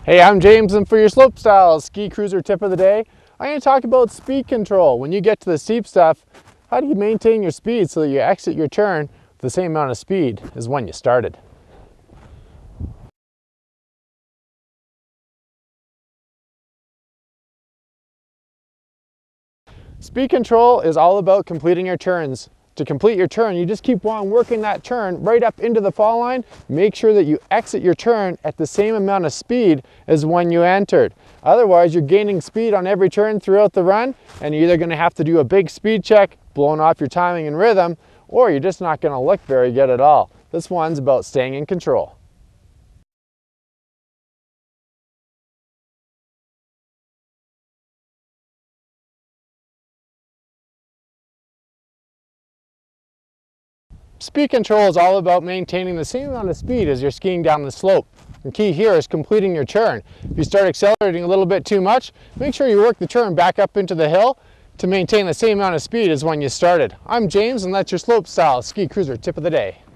Hey, I'm James, and for your Slopestyle ski cruiser tip of the day, I'm going to talk about speed control. When you get to the steep stuff, how do you maintain your speed so that you exit your turn with the same amount of speed as when you started? Speed control is all about completing your turns. To complete your turn, you just keep on working that turn right up into the fall line. Make sure that you exit your turn at the same amount of speed as when you entered. Otherwise, you're gaining speed on every turn throughout the run, and you're either going to have to do a big speed check, blowing off your timing and rhythm, or you're just not going to look very good at all. This one's about staying in control. Speed control is all about maintaining the same amount of speed as you're skiing down the slope. The key here is completing your turn. If you start accelerating a little bit too much, make sure you work the turn back up into the hill to maintain the same amount of speed as when you started. I'm James, and that's your Slopestyle ski cruiser tip of the day.